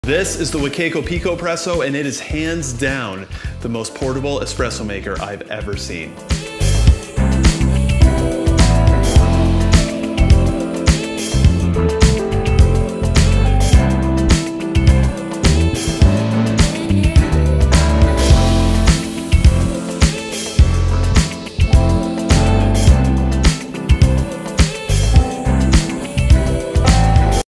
This is the Wacaco PicoPresso, and it is hands down the most portable espresso maker I've ever seen.